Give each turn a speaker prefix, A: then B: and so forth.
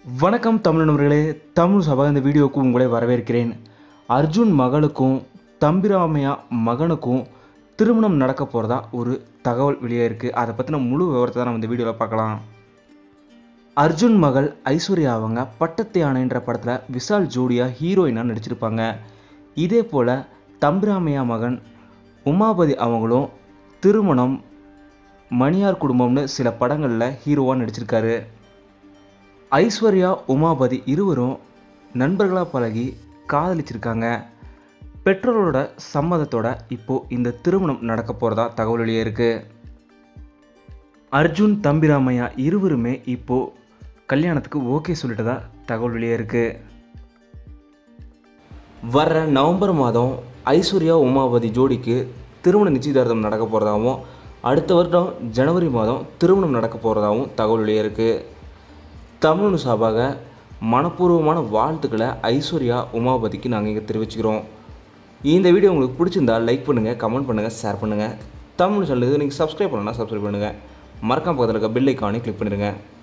A: வணக்கம் தமிழ் நண்பர்களே, தமிழ் சபா இந்த வீடியோவுக்கு உங்களை வரவேற்கிறேன். அர்ஜுன் மகளுக்கும் தம்பிராமையா மகனுக்கும் திருமணம் நடக்க போகிறதா ஒரு தகவல் வெளியே இருக்குது. அதை பற்றின முழு விவரத்தை தான் நம்ம இந்த வீடியோவில் பார்க்கலாம். அர்ஜுன் மகள் ஐஸ்வர்யா அவங்க பட்டத்து யானைன்ற படத்தில் விஷால் ஜோடியாக ஹீரோயினாக நடிச்சிருப்பாங்க. இதே போல் தம்பிராமையா மகன் உமாபதி அவங்களும் திருமணம், மணியார் குடும்பம்னு சில படங்களில் ஹீரோவாக நடிச்சிருக்காரு. ஐஸ்வர்யா, உமாபதி இருவரும் நண்பர்களாக பழகி காதலிச்சிருக்காங்க. பெற்றோரோட சம்மதத்தோட இப்போது இந்த திருமணம் நடக்க போகிறதா தகவல் வெளியே இருக்குது. அர்ஜுன், தம்பிராமையா இருவருமே இப்போது கல்யாணத்துக்கு ஓகே சொல்லிட்டதா தகவல் வெளியே இருக்குது. வர்ற நவம்பர் மாதம் ஐஸ்வர்யா, உமாபதி ஜோடிக்கு திருமண நிச்சயதார்த்தம் நடக்க போகிறதாகவும், அடுத்த வருடம் ஜனவரி மாதம் திருமணம் நடக்க போகிறதாகவும் தகவல் வெளியே இருக்குது. தமிழ் சார்பாக மனப்பூர்வமான வாழ்த்துக்களை ஐஸ்வர்யா, உமாபதிக்கு நாங்கள் இங்கே தெரிவிச்சுக்கிறோம். இந்த வீடியோ உங்களுக்கு பிடிச்சிருந்தால் லைக் பண்ணுங்கள், கமெண்ட் பண்ணுங்கள், ஷேர் பண்ணுங்கள். தமிழ் சேனலுக்கு நீங்கள் சப்ஸ்கிரைப் பண்ணணும்னா சப்ஸ்கிரைப் பண்ணுங்கள். மறக்காம பக்கத்தில் இருக்க பெல் ஐக்கானை கிளிக் பண்ணிடுங்க.